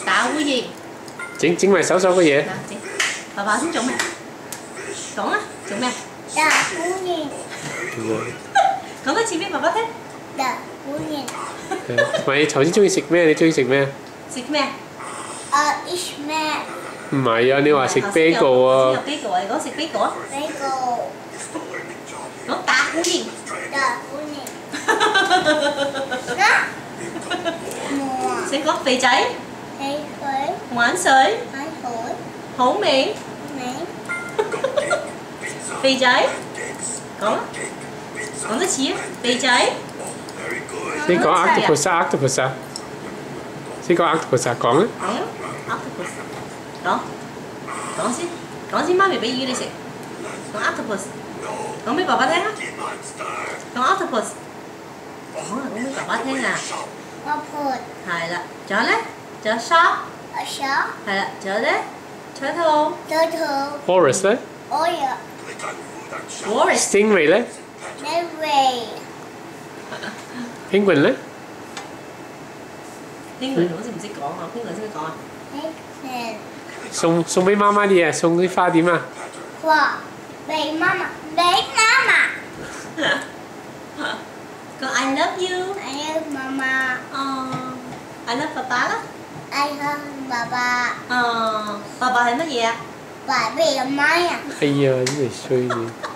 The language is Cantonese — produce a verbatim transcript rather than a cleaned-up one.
打烏蠅。 整整埋手手嘅嘢。 整，爸爸先做咩？講啊，做咩？ 打烏蠅。 講多次俾爸爸聽。 打烏蠅。 同埋你頭先中意食咩？你中意食咩？ 食咩？ 啊 ，eat 咩？ 唔係啊，你話食 bagel 啊。 有 bagel 啊，你講食 bagel 啊。 bagel。 講打烏蠅。 打烏蠅。冇啊。 請講肥仔。 肥水。 玩水。 玩水。 好味。 味。 肥仔。講啊。講多次啊，肥仔。 你講 octopus 啊 octopus 啊。先講 octopus 啊，講啊。 講啊 ，octopus。講。講先，講先，媽咪俾魚你食。講 octopus。講俾爸爸聽啊。講 octopus。講啊，講俾爸爸聽啊。 octopus。 係啦，仲有咧？仲有 shark。 shark。 係啦，仲有咧？turtle。 turtle。 walrus 咧 oil。 walrus。 stingray 咧 stingray。 penguin 咧 penguin 好似唔識講啊 ，penguin 識唔識講啊？ penguin。 送送俾媽媽啲嘢，送啲花點啊？ 花俾媽媽，俾媽媽。 講 I love you。 I love 媽媽。 哦 ，I love 爸爸啦。 I love 爸爸。 哦，爸爸係乜嘢啊？ 爸爸嘅媽呀。 哎呀，真係衰你。